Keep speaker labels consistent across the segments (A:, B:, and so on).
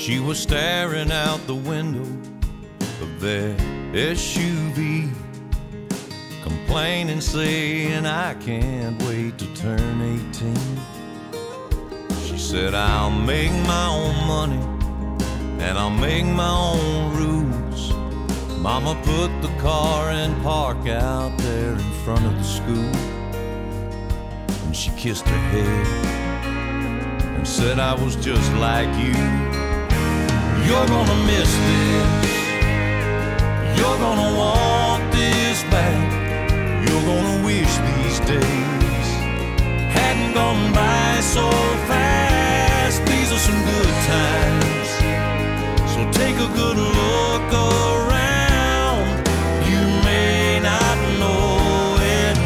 A: She was staring out the window of their SUV, complaining, saying, I can't wait to turn 18. She said, I'll make my own money and I'll make my own rules. Mama put the car in park out there in front of the school, and she kissed her head and said, I was just like you. You're gonna miss this, you're gonna want this back, you're gonna wish these days hadn't gone by so fast. These are some good times, so take a good look around. You may not know it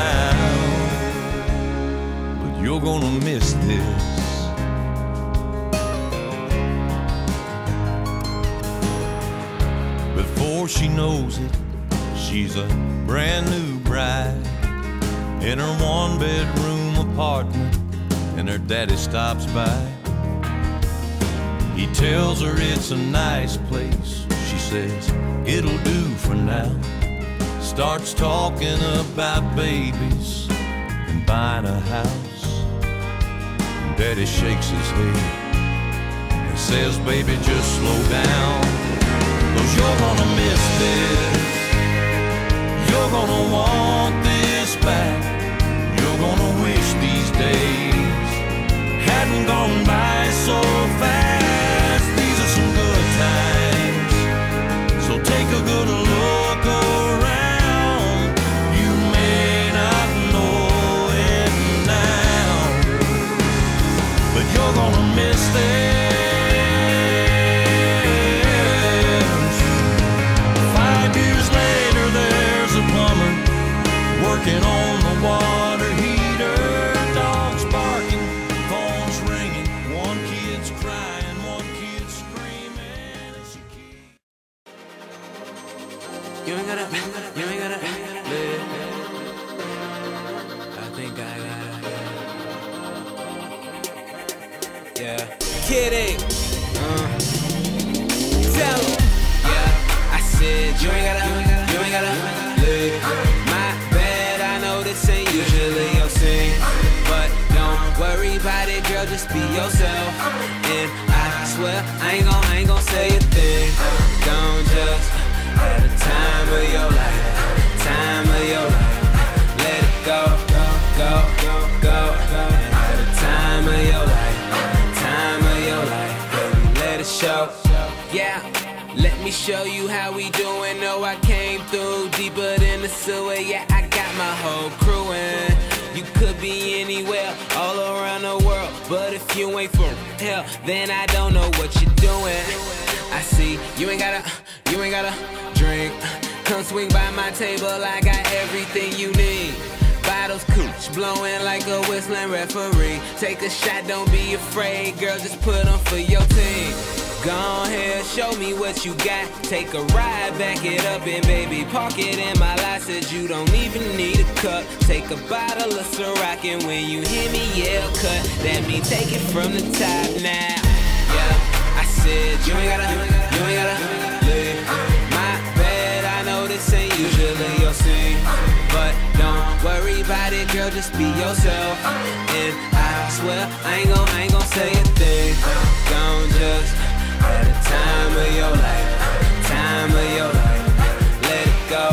A: now, but you're gonna miss this. Before she knows it, she's a brand new bride in her one-bedroom apartment, and her daddy stops by. He tells her it's a nice place. She says, it'll do for now. Starts talking about babies and buying a house. And Daddy shakes his head and says, baby, just slow down, 'cause you're gonna miss this, you're gonna want this back, you're gonna wish these days hadn't gone by so fast. These are some good times, so take a good look around. You may not know it now, but you're gonna miss this. Working on the water heater, dogs barking, phones ringing, one kid's crying, one kid's screaming, and she keeps...
B: You ain't gotta live. I think I gotta, yeah. Kidding. Tell 'em. Yeah, I said you ain't gotta live. This ain't usually your scene, but don't worry about it, girl, just be yourself. And I swear I ain't gon' say a thing. Don't just at the time of your life, let it go. And at the time of your life, baby, let it show. Yeah. Let me show you how we doing. No, I came through deeper than the sewer. Yeah, I got my whole crew in. You could be anywhere, all around the world, but if you ain't from hell, then I don't know what you're doing. I see you ain't gotta drink. Come swing by my table, I got everything you need. Bottles, cooch, blowing like a whistling referee. Take a shot, don't be afraid, girl, just put on for your team. Go ahead, show me what you got. Take a ride, back it up, and baby, park it in my lot. Said you don't even need a cup. Take a bottle of Ciroc, and when you hear me yell cut, that mean take it from the top now. Yeah, I said you ain't gotta live. My bad, I know this ain't usually your scene, but don't worry about it, girl, just be yourself. And I swear I ain't gon' say a thing. Don't just at the time of your life, let it go.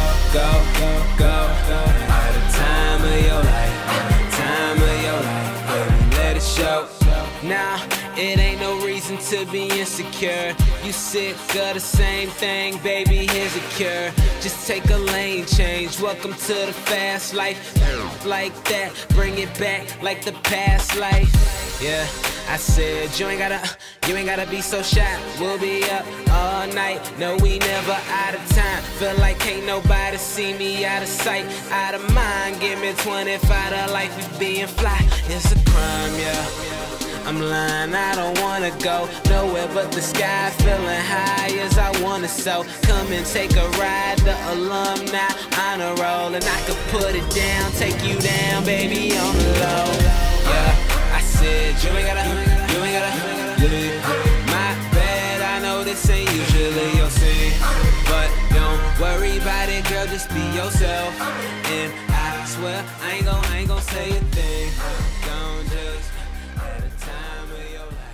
B: At the time of your life, baby, let it show. Now, it ain't no reason to be insecure. You sick of the same thing, baby, here's a cure. Just take a lane change, welcome to the fast life. Like that, bring it back like the past life. Yeah, I said you ain't gotta be so shy. We'll be up all night, no, we never out of time. Feel like can't nobody see me out of sight, out of mind. Give me 25 to life of being fly. It's a crime, yeah. I'm lying, I don't wanna go nowhere but the sky, feeling high as I wanna. So come and take a ride, the alumni honor roll, and I could put it down, take you down, baby, on the low. Yeah, I said you ain't gotta live. My ain't usually your scene. But don't worry about it, girl, just be yourself. And I swear I ain't gon' say a thing. Don't just at a time of your life.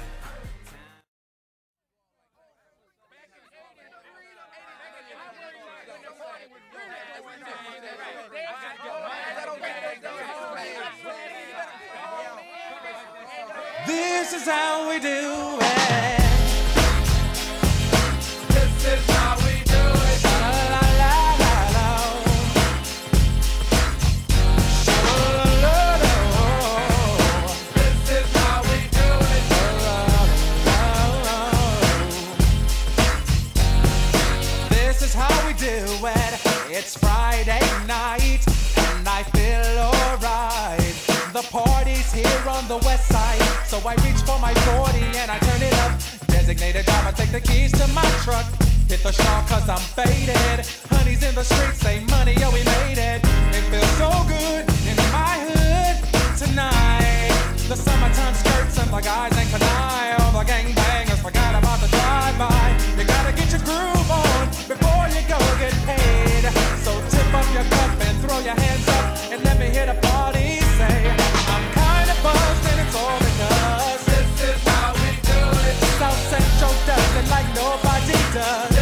C: This is how we do it.
D: This is how we do it.
C: La la la la la. La la la la.
D: This is how we do it.
C: This is how we do it. It's Friday night and I feel alright. The party's here on the west side, so I reach for my 40 and I turn it up. Designated driver, take the keys to my truck. Hit the shawl cause I'm faded. Honey's in the streets, say money, yo, we made it. It feels so good in my hood tonight. The summertime skirts and the guys ain't canine. All the gangbangers forgot about the drive-by. You gotta get your groove on before you go get paid. So tip up your cup and throw your hands up and let me hear the party say, I'm kinda buzzed and it's all because
D: This is how we do it.
C: South Central does it like nobody does.